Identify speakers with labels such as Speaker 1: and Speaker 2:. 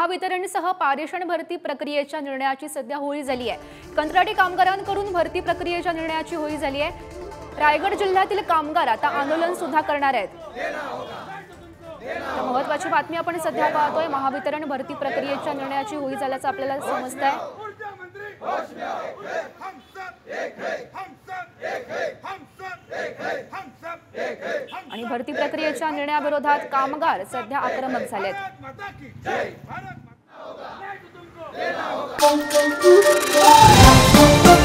Speaker 1: महावितरणसह पारेषण भरती प्रक्रियेच्या निर्णयाची सध्या होळी झाली आहे। कंत्राटी कामगारांकडून भरती प्रक्रियेच्या निर्णयाची होळी झाली आहे। रायगड जिल्ह्यातील कामगार आता आंदोलन सुद्धा करणार आहेत। महत्त्वाची बातमी आपण सध्या पाहतोय। महावितरण भरती प्रक्रियेच्या निर्णयाची होळी झाल्याचं आपल्याला समजतंय। आणि भरती प्रक्रियेच्या निर्णयाविरोधात कामगार सध्या आक्रमक झालेत।